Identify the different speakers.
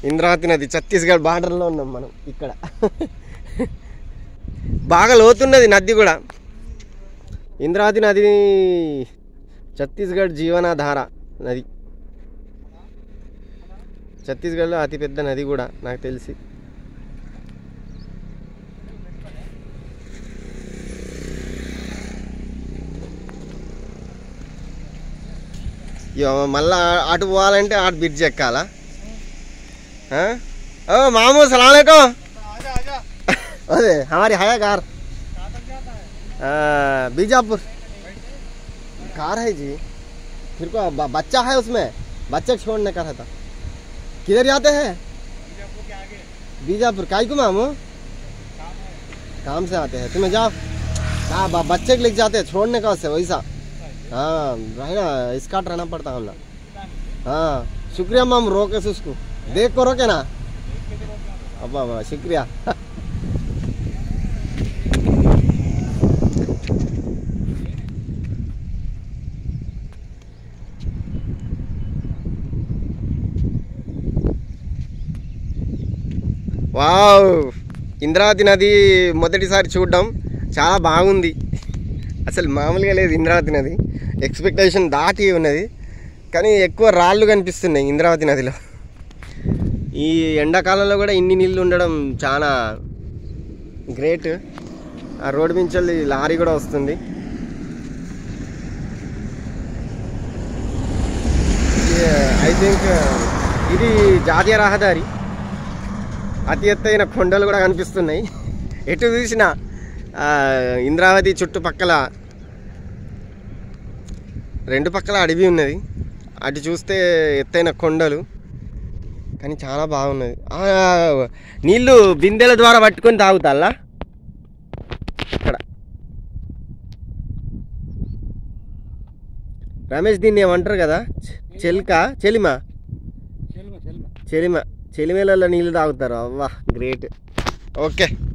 Speaker 1: ఇంద్రావతి నది ఛత్తీస్గఢ్ బార్డర్లో ఉన్నాం మనం ఇక్కడ. బాగా లోతున్నది నది కూడా. ఇంద్రావతి నది ఛత్తీస్గఢ్ జీవనాధార నది. ఛత్తీస్గఢ్లో అతిపెద్ద నది కూడా నాకు తెలిసి. మళ్ళా అటు పోవాలంటే అటు బ్రిడ్జ్ ఎక్కాలా? ओ मामू सलाम अलैकुम। अरे हमारी है कार बीजापुर कार है जी। फिर को बच्चा है उसमें, बच्चे छोड़ने का था। किधर जाते हैं? बीजापुर। काई को मामू? काम से आते हैं। तुम्हें जाओ। हाँ बच्चे को लेके जाते हैं, छोड़ने का उससे वैसा। हाँ रहे ना, इसका रहना पड़ता हम ना। हाँ शुक्रिया मामू, रोके से उसको देख को रोके ना। अब्बा अब्बा शुक्रिया। వావ్, ఇంద్రావతి నది మొదటిసారి చూడడం చాలా బాగుంది. అసలు మామూలుగా లేదు ఇంద్రావతి నది, ఎక్స్పెక్టేషన్ దాటి ఉన్నది. కానీ ఎక్కువ రాళ్ళు కనిపిస్తున్నాయి ఇంద్రావతి నదిలో. ఈ ఎండాకాలంలో కూడా ఇన్ని నీళ్ళు ఉండడం చాలా గ్రేట్. ఆ రోడ్డు మించి లారీ కూడా వస్తుంది. ఐ థింక్ ఇది జాతీయ రహదారి. అతి ఎత్తైన కొండలు కూడా కనిపిస్తున్నాయి. ఎటు చూసినా ఇంద్రావతి చుట్టుపక్కల రెండు పక్కల అడవి ఉన్నది. అటు చూస్తే ఎత్తైన కొండలు, కానీ చాలా బాగున్నది. నీళ్ళు బిందెల ద్వారా పట్టుకొని తాగుతాలా ఇక్కడ. రమేష్ దీన్ని ఏమంటారు కదా, చెలిమేలలో నీళ్ళు తాగుతారు. అవ్వా గ్రేట్. ఓకే.